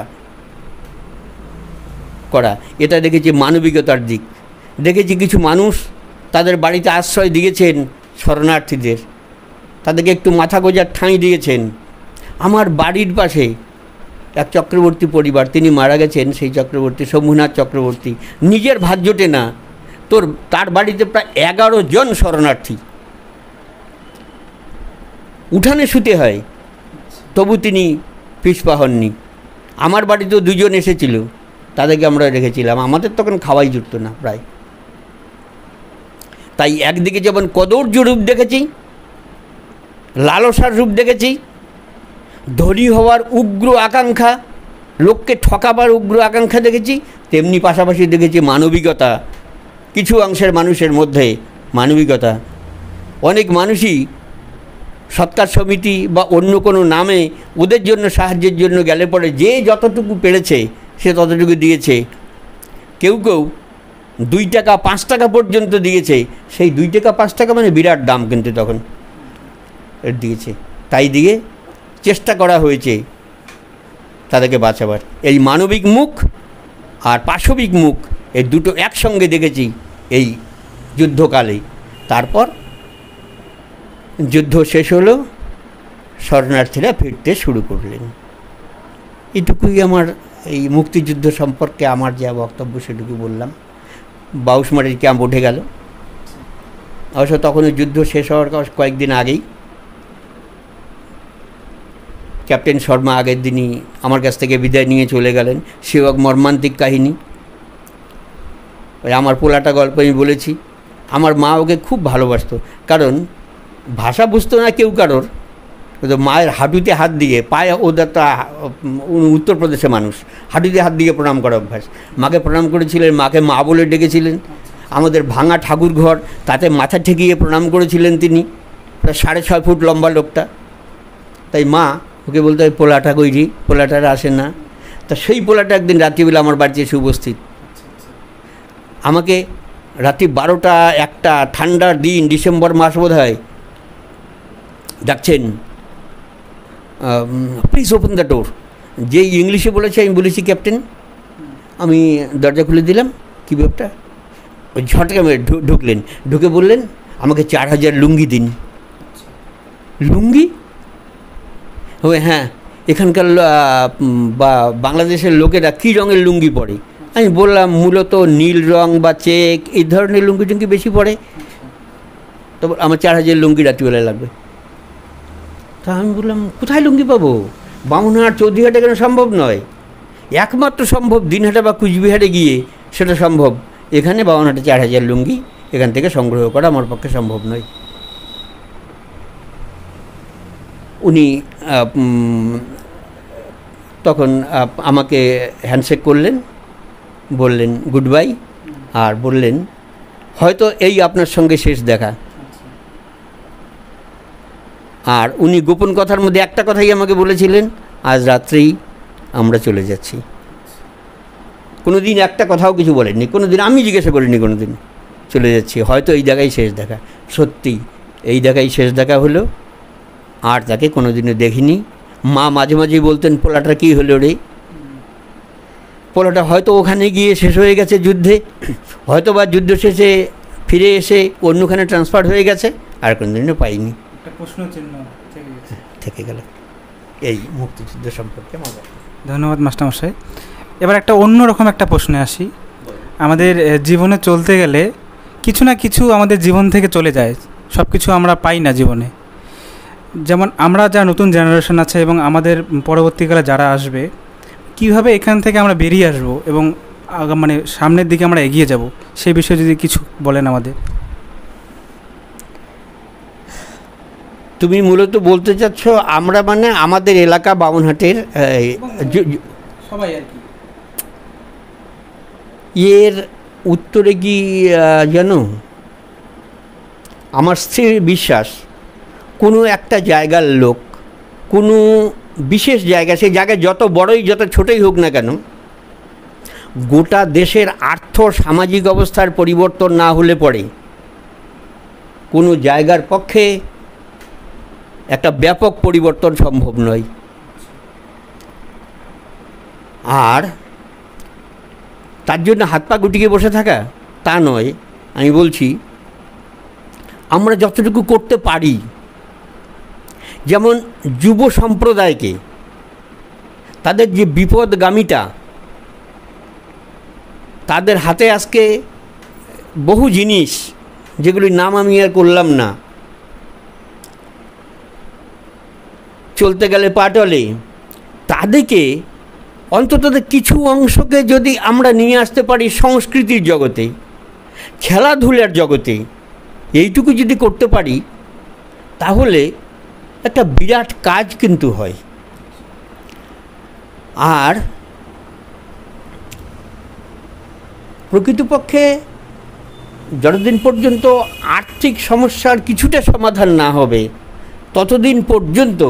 করা, এটা দেখেছি মানবিকতার দিক। দেখেছি কিছু মানুষ তাদের বাড়িতে আশ্রয় দিয়েছেন শরণার্থীদের, তাদেরকে একটু মাথা গোঁজার ঠাঁই দিয়েছেন। আমার বাড়ির পাশে এক চক্রবর্তী পরিবার, তিনি মারা গেছেন, সেই চক্রবর্তী শম্ভুনাথ চক্রবর্তী, নিজের ভাত জোটে না, তার বাড়িতে প্রায় 11 জন শরণার্থী, উঠানে শুতে হয়, তবু তিনি পিছপা হননি। আমার বাড়িতেও 2 জন এসেছিল, তাদেরকে আমরা রেখেছিলাম, আমাদের তখন খাওয়াই জুটতো না প্রায়। তাই একদিকে যেমন কদর্য রূপ দেখেছি, লালসার রূপ দেখেছি, ধনী হওয়ার উগ্র আকাঙ্ক্ষা, লোককে ঠকাবার উগ্র আকাঙ্ক্ষা দেখেছি, তেমনি পাশাপাশি দেখেছি মানবিকতা, কিছু অংশের মানুষের মধ্যে মানবিকতা। অনেক মানুষই সৎকার সমিতি বা অন্য কোনো নামে ওদের জন্য সাহায্যের জন্য গেলে পরে যে যতটুকু পেরেছে সে ততটুকু দিয়েছে। কেউ কেউ 2 টাকা 5 টাকা পর্যন্ত দিয়েছে, সেই 2 টাকা 5 টাকা মানে বিরাট দাম, কিন্তু তখন দিয়েছে, তাই দিয়ে চেষ্টা করা হয়েছে তাদেরকে বাঁচাবার। এই মানবিক মুখ আর পাশবিক মুখ, এই দুটো একসঙ্গে দেখেছি এই যুদ্ধকালে। তারপর যুদ্ধ শেষ হলো, শরণার্থীরা ফিরতে শুরু করলেন। এটুকুই আমার এই মুক্তিযুদ্ধ সম্পর্কে আমার যা বক্তব্য সেটুকু বললাম। বাউশমারির ক্যাম্প উঠে গেল, অবশ্য তখন যুদ্ধ শেষ হওয়ার কয়েকদিন আগেই। ক্যাপ্টেন শর্মা আগের দিনই আমার কাছ থেকে বিদায় নিয়ে চলে গেলেন। সেও এক মর্মান্তিক কাহিনী। ওই আমার পোলাটা গল্প আমি বলেছি। আমার মা ওকে খুব ভালোবাসতো, কারণ ভাষা বুঝতো না কেউ কারোর, কিন্তু মায়ের হাঁটুতে হাত দিয়ে, পায়ে, ওদের তো উত্তরপ্রদেশের মানুষ, হাঁটুতে হাত দিয়ে প্রণাম করা অভ্যাস। মাকে প্রণাম করেছিলেন, মাকে মা বলে ডেকেছিলেন। আমাদের ভাঙা ঠাকুর ঘর, তাতে মাথা ঠেকিয়ে প্রণাম করেছিলেন তিনি। প্রায় 6.5 ফুট লম্বা লোকটা। তাই মা ওকে বলতে হয়, পোলাটা কইরি, পোলাটারা আসে না। তা সেই পোলাটা একদিন রাত্রিবেলা আমার বাড়িতে এসে উপস্থিত। আমাকে রাত্রি 12টা 1টা ঠান্ডার দিন, ডিসেম্বর মাস বোধ হয়, ডাকছেন, প্লিজ ওপেন দ্য ডোর। যেই ইংলিশে বলেছে আমি বলেছি ক্যাপ্টেন। আমি দরজা খুলে দিলাম। কী ব্যাপারটা? ওই ঝটকা মেরে ঢুকলেন, ঢুকে বললেন, আমাকে 4000 লুঙ্গি দিন। লুঙ্গি? ও হ্যাঁ, এখানকার বাংলাদেশের লোকেরা কী রঙের লুঙ্গি পরে? আমি বললাম, মূলত নীল রং বা চেক এই ধরনের লুঙ্গি টুঙ্গি বেশি পড়ে। তো আমার 4000 লুঙ্গি রাত্রিবেলায় লাগবে। তা আমি বললাম, কোথায় লুঙ্গি পাবো? বামুনহাট, চৌধুরীহাটে কেন সম্ভব নয়? একমাত্র সম্ভব দিনহাটা বা কুচবিহারে গিয়ে সেটা সম্ভব। এখানে বামুনহাটে 4000 লুঙ্গি এখান থেকে সংগ্রহ করা আমার পক্ষে সম্ভব নয়। উনি তখন আমাকে হ্যান্ডশেক করলেন, বললেন গুড বাই, আর বললেন, হয়তো এই আপনার সঙ্গে শেষ দেখা। আর উনি গোপন কথার মধ্যে একটা কথাই আমাকে বলেছিলেন, আজ রাত্রেই আমরা চলে যাচ্ছি। কোনো দিন একটা কথাও কিছু বলেননি, কোনো দিন আমি জিজ্ঞাসা করিনি, কোনো দিন চলে যাচ্ছি, হয়তো এই জায়গায় শেষ দেখা। সত্যি এই জায়গায় শেষ দেখা হলো। আর তাকে কোনো দিনও দেখিনি। মা মাঝে মাঝেই বলতেন, পোলাটা কী হলো রে? পোলাটা হয়তো ওখানে গিয়ে শেষ হয়ে গেছে যুদ্ধে, হয়তো বা যুদ্ধ শেষে ফিরে এসে অন্যখানে ট্রান্সফার হয়ে গেছে, আর কোনো দিনও পাইনি। একটা প্রশ্ন চিহ্ন থেকে গেল এই মুক্তিযুদ্ধ সম্পর্কে। ধন্যবাদ মাস্টারমশাই। এবার একটা অন্যরকম একটা প্রশ্নে আসি। আমাদের জীবনে চলতে গেলে কিছু না কিছু আমাদের জীবন থেকে চলে যায়, সব কিছু আমরা পাই না জীবনে। যেমন আমরা যা নতুন জেনারেশন আছে এবং আমাদের পরবর্তীকালে যারা আসবে, কিভাবে এখান থেকে আমরা বেরিয়ে আসব এবং মানে সামনের দিকে আমরা এগিয়ে যাব, সেই বিষয়ে যদি কিছু বলেন আমাদের। তুমি মূলত বলতে চাচ্ছ আমরা মানে আমাদের এলাকা বামুনহাটের সবাই আর কি? এর উত্তরে কি জানো, আমার স্থির বিশ্বাস, কোনো একটা জায়গার লোক, কোনো বিশেষ জায়গা, সেই জায়গায় যত বড়ই যত ছোটই হোক না কেন, গোটা দেশের আর্থ সামাজিক অবস্থার পরিবর্তন না হলে পরে কোনো জায়গার পক্ষে একটা ব্যাপক পরিবর্তন সম্ভব নয়। আর তার জন্য হাত পা গুটিয়ে বসে থাকা তা নয়। আমি বলছি, আমরা যতটুকু করতে পারি, যেমন যুব সম্প্রদায়কে, তাদের যে বিপদগামিতা, তাদের হাতে আজকে বহু জিনিস, যেগুলির নাম আমি আর করলাম না, চলতে গেলে পাটলে, তাদেরকে অন্তত কিছু অংশকে যদি আমরা নিয়ে আসতে পারি সংস্কৃতির জগতে, খেলাধুলার জগতে, এইটুকু যদি করতে পারি, তাহলে একটা বিরাট কাজ কিন্তু হয়। আর প্রকৃতপক্ষে যতদিন পর্যন্ত আর্থিক সমস্যার কিছুটা সমাধান না হবে, ততদিন পর্যন্ত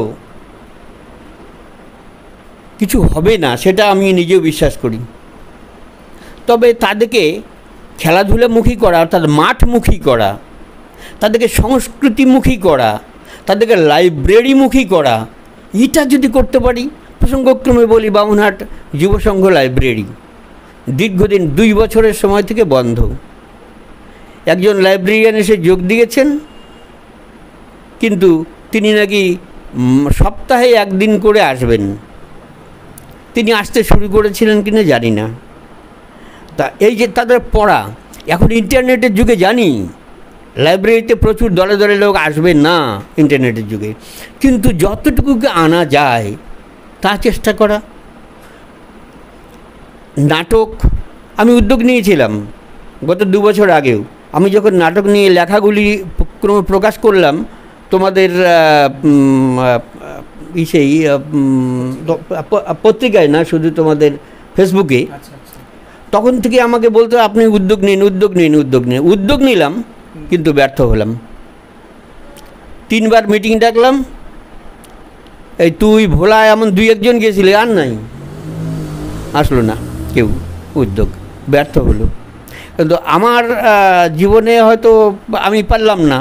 কিছু হবে না, সেটা আমি নিজেও বিশ্বাস করি। তবে তাদেরকে খেলাধুলামুখী করা, অর্থাৎ মাঠমুখী করা, তাদেরকে সংস্কৃতিমুখী করা, তাদেরকে লাইব্রেরিমুখী করা, এটা যদি করতে পারি, প্রসঙ্গক্রমে বলি, বামুনহাট যুবসংঘ লাইব্রেরি দীর্ঘদিন 2 বছরের সময় থেকে বন্ধ। একজন লাইব্রেরিয়ান এসে যোগ দিয়েছেন, কিন্তু তিনি নাকি সপ্তাহে 1 দিন করে আসবেন। তিনি আসতে শুরু করেছিলেন কিনা জানি না। তা এই যে তাদের পড়া, এখন ইন্টারনেটের যুগে জানি লাইব্রেরিতে প্রচুর দলে দলে লোক আসবে না ইন্টারনেটের যুগে, কিন্তু যতটুকুকে আনা যায় তা চেষ্টা করা। নাটক আমি উদ্যোগ নিয়েছিলাম গত 2 বছর আগেও। আমি যখন নাটক নিয়ে লেখাগুলি ক্রমে প্রকাশ করলাম তোমাদের পত্রিকায় না, শুধু তোমাদের ফেসবুকে, তখন থেকে আমাকে বলতো আপনি উদ্যোগ নিন, উদ্যোগ নিন, উদ্যোগ নিন। উদ্যোগ নিলাম কিন্তু ব্যর্থ হলাম। 3 বার মিটিং ডাকলাম, এই তুই ভোলা এমন 2-1 জন গেছিলে, আর নাই, আসলো না কেউ, উদ্যোগ ব্যর্থ হলো। কিন্তু আমার জীবনে হয়তো আমি পারলাম না।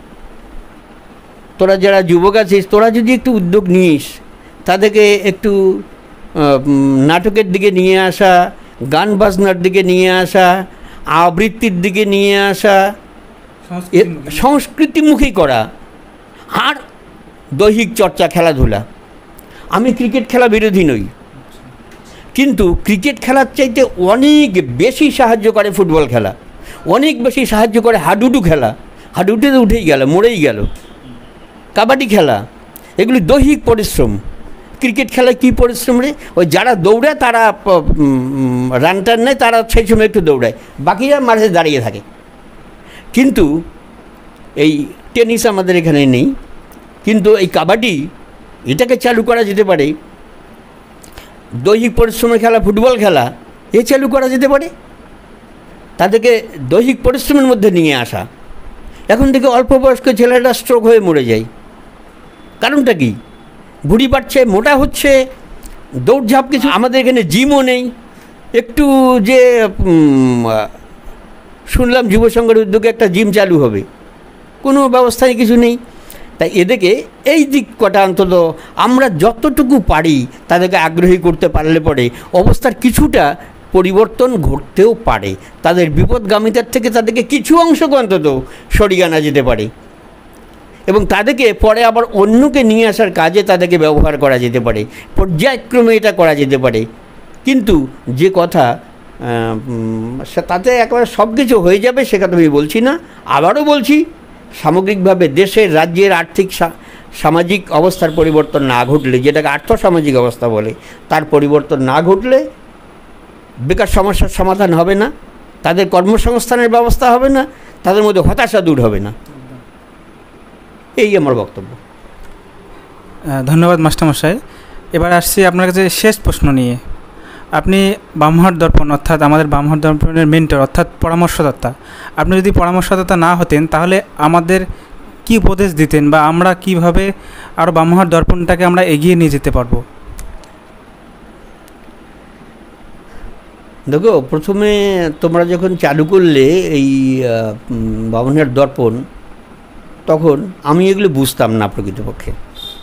তোরা যারা যুবক আছিস, তোরা যদি একটু উদ্যোগ নিস, তাদেরকে একটু নাটকের দিকে নিয়ে আসা, গান বাজনার দিকে নিয়ে আসা, আবৃত্তির দিকে নিয়ে আসা, সংস্কৃতিমুখী করা, আর দৈহিক চর্চা, খেলাধুলা। আমি ক্রিকেট খেলা বিরোধী নই, কিন্তু ক্রিকেট খেলার চাইতে অনেক বেশি সাহায্য করে ফুটবল খেলা, অনেক বেশি সাহায্য করে হাডুডু খেলা। হাডুডুতে উঠেই গেল, মরেই গেল। কাবাডি খেলা, এগুলি দৈহিক পরিশ্রম। ক্রিকেট খেলায় কী পরিশ্রম রে? ওই যারা দৌড়ায় তারা রান টান নেয়, তারা সেই সময় একটু দৌড়ায়, বাকিরা মাঠে দাঁড়িয়ে থাকে। কিন্তু এই টেনিস আমাদের এখানে নেই, কিন্তু এই কাবাডি, এটাকে চালু করা যেতে পারে। দৈহিক পরিশ্রমের খেলা, ফুটবল খেলা, এ চালু করা যেতে পারে। তাদেরকে দৈহিক পরিশ্রমের মধ্যে নিয়ে আসা। এখন থেকে অল্প বয়স্ক ছেলেরা স্ট্রোক হয়ে মরে যায়। কারণটা কি? ভুঁড়ি বাড়ছে, মোটা হচ্ছে, দৌড়ঝাঁপ কিছু। আমাদের এখানে জিমও নেই। একটু যে শুনলাম যুব সংঘের উদ্যোগে একটা জিম চালু হবে, কোনো ব্যবস্থায় কিছু নেই। তাই এদেরকে এই দিক কটা অন্তত আমরা যতটুকু পারি তাদেরকে আগ্রহী করতে পারলে পরে অবস্থার কিছুটা পরিবর্তন ঘটতেও পারে। তাদের বিপদগামিতার থেকে তাদেরকে কিছু অংশকে অন্তত সরিয়ে আনা যেতে পারে, এবং তাদেরকে পরে আবার অন্যকে নিয়ে আসার কাজে তাদেরকে ব্যবহার করা যেতে পারে। পর্যায়ক্রমে এটা করা যেতে পারে। কিন্তু যে কথা তাতে একেবারে সব কিছু হয়ে যাবে সে কথা আমি বলছি না। আবারও বলছি, সামগ্রিকভাবে দেশের, রাজ্যের আর্থিক সামাজিক অবস্থার পরিবর্তন না ঘটলে, যেটাকে আর্থসামাজিক অবস্থা বলে, তার পরিবর্তন না ঘটলে বেকার সমস্যার সমাধান হবে না, তাদের কর্মসংস্থানের ব্যবস্থা হবে না, তাদের মধ্যে হতাশা দূর হবে না। এই আমার বক্তব্য। ধন্যবাদ মাস্টারমশাই। এবার আসছি আপনার কাছে শেষ প্রশ্ন নিয়ে। আপনি বামহাট দর্পণ, অর্থাৎ আমাদের বামহাট দর্পণের মেন্টর, অর্থাৎ পরামর্শদাতা। আপনি যদি পরামর্শদাতা না হতেন তাহলে আমাদের কি উপদেশ দিতেন, বা আমরা কিভাবে আরও বামহাট দর্পণটাকে আমরা এগিয়ে নিয়ে যেতে পারবো? দেখো, প্রথমে তোমরা যখন চালু করলে এই বামহাট দর্পণ, তখন আমি এগুলো বুঝতাম না প্রকৃতপক্ষে।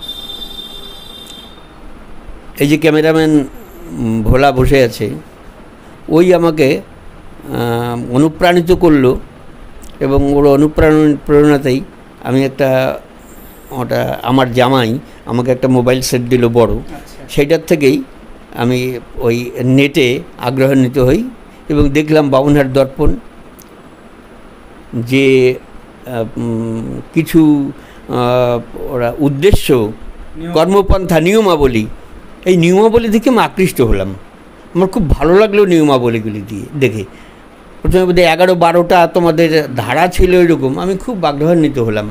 এই যে ক্যামেরাম্যান ভোলা বসে আছে, ওই আমাকে অনুপ্রাণিত করলো, এবং ওর অনুপ্রেরণাতেই আমি ওটা আমার জামাই আমাকে একটা মোবাইল সেট দিল বড়। সেইটার থেকেই আমি ওই নেটে আগ্রহান্বিত হই এবং দেখলাম বামুনহাট দর্পণ যে কিছু ওরা উদ্দেশ্য, কর্মপন্থা, নিয়মাবলী, এই নিয়মাবলী দেখে আমি আকৃষ্ট হলাম। আমার খুব ভালো লাগলো নিয়মাবলীগুলি দেখে। প্রথমে বোধহয় 11-12টা তোমাদের ধারা ছিল এরকম। আমি খুব আগ্রহান্বিত হলাম।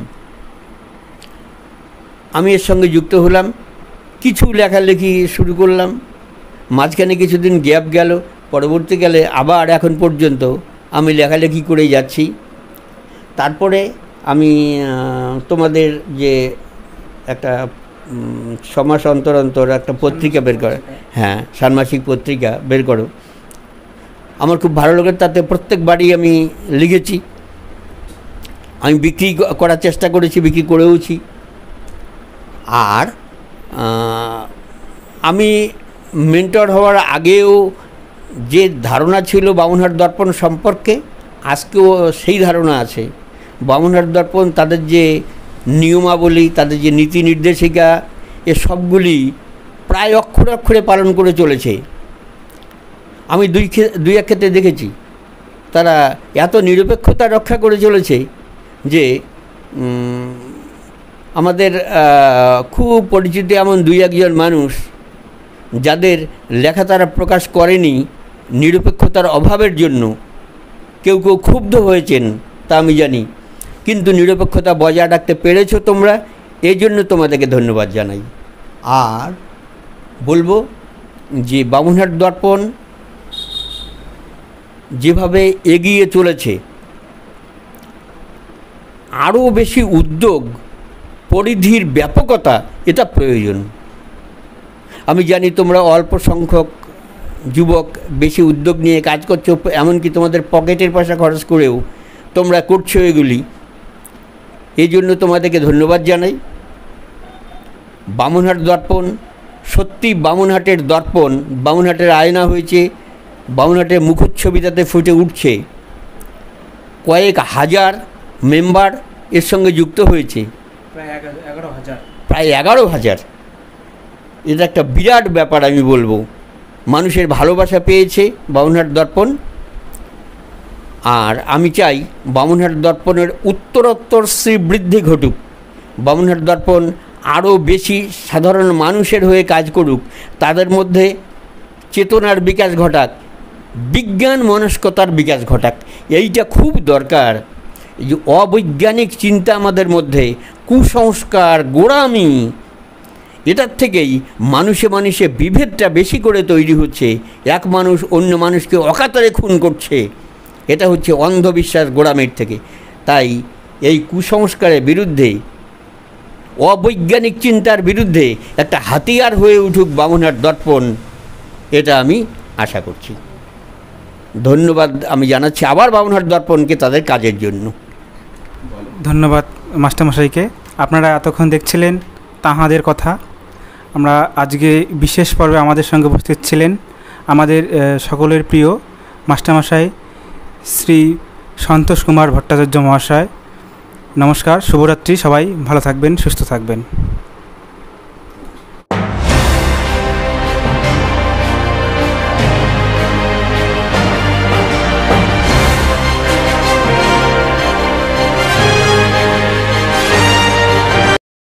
আমি এর সঙ্গে যুক্ত হলাম, কিছু লেখালেখি শুরু করলাম। মাঝখানে কিছুদিন গ্যাপ গেল, পরবর্তীকালে আবার এখন পর্যন্ত আমি লেখালেখি করেই যাচ্ছি। তারপরে আমি তোমাদের যে একটা ছমাস অন্তর অন্তর একটা পত্রিকা বের করে, হ্যাঁ, ষান্মাসিক পত্রিকা বের করো, আমার খুব ভালো লাগে। তাতে প্রত্যেকবারই আমি লিখেছি, আমি বিক্রি করার চেষ্টা করেছি, বিক্রি করেওছি। আর আমি মেন্টর হওয়ার আগেও যে ধারণা ছিল বামুনহাট দর্পণ সম্পর্কে, আজকেও সেই ধারণা আছে। বামুনহাট দর্পণ তাদের যে নিয়মাবলী, তাদের যে নীতি নির্দেশিকা, এ সবগুলি প্রায় অক্ষরে অক্ষরে পালন করে চলেছে। আমি দুই এক ক্ষেত্রে দেখেছি তারা এত নিরপেক্ষতা রক্ষা করে চলেছে যে আমাদের খুব পরিচিত এমন 2-1 জন মানুষ যাদের লেখা তারা প্রকাশ করেনি নিরপেক্ষতার অভাবের জন্য, কেউ কেউ ক্ষুব্ধ হয়েছেন তা আমি জানি, কিন্তু নিরপেক্ষতা বজায় রাখতে পেরেছো তোমরা, এই জন্য তোমাদেরকে ধন্যবাদ জানাই। আর বলবো যে বামুনহাট দর্পণ যেভাবে এগিয়ে চলেছে, আরও বেশি উদ্যোগ, পরিধির ব্যাপকতা এটা প্রয়োজন। আমি জানি তোমরা অল্প সংখ্যক যুবক বেশি উদ্যোগ নিয়ে কাজ করছো, এমনকি তোমাদের পকেটের পয়সা খরচ করেও তোমরা করছো এগুলি, এই জন্য তোমাদেরকে ধন্যবাদ জানাই। বামুনহাট দর্পণ সত্যি বামুনহাটের দর্পণ, বামুনহাটের আয়না হয়েছে, বামুনহাটের মুখচ্ছবি তাতে ফুটে উঠছে। কয়েক হাজার মেম্বার এর সঙ্গে যুক্ত হয়েছে, প্রায় 11,000। এটা একটা বিরাট ব্যাপার আমি বলবো। মানুষের ভালোবাসা পেয়েছে বামুনহাট দর্পণ। আর আমি চাই বামুনহাট দর্পণের উত্তরোত্তর শ্রীবৃদ্ধি ঘটুক, বামুনহাট দর্পণ আরও বেশি সাধারণ মানুষের হয়ে কাজ করুক, তাদের মধ্যে চেতনার বিকাশ ঘটাক, বিজ্ঞান মনস্কতার বিকাশ ঘটাক। এইটা খুব দরকার। এই যে অবৈজ্ঞানিক চিন্তা আমাদের মধ্যে, কুসংস্কার, গোঁড়ামি, এটার থেকেই মানুষে মানুষে বিভেদটা বেশি করে তৈরি হচ্ছে। এক মানুষ অন্য মানুষকে অকাতরে খুন করছে, এটা হচ্ছে অন্ধবিশ্বাস, গোঁড়ামির থেকে। তাই এই কুসংস্কারের বিরুদ্ধে, অবৈজ্ঞানিক চিন্তার বিরুদ্ধে একটা হাতিয়ার হয়ে উঠুক বামুনহাট দর্পণ, এটা আমি আশা করছি। ধন্যবাদ আমি জানাচ্ছি আবার বামুনহাট দর্পণকে তাদের কাজের জন্য। ধন্যবাদ মাস্টারমশাইকে। আপনারা এতক্ষণ দেখছিলেন তাহাদের কথা। আমরা আজকে বিশেষ পর্বে আমাদের সঙ্গে উপস্থিত ছিলেন আমাদের সকলের প্রিয় মাস্টারমশাই শ্রী সন্তোষ কুমার ভট্টাচার্য মহাশয়। নমস্কার, শুভরাত্রি। সবাই ভালো থাকবেন, সুস্থ থাকবেন।